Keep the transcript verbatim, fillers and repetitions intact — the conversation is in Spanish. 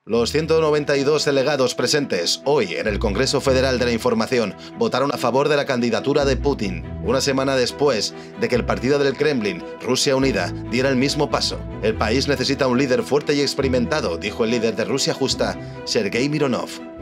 Los ciento noventa y dos delegados presentes hoy en el Congreso Federal de la Información votaron a favor de la candidatura de Putin, una semana después de que el partido del Kremlin, Rusia Unida, diera el mismo paso. El país necesita un líder fuerte y experimentado, dijo el líder de Rusia Justa, Sergei Mironov.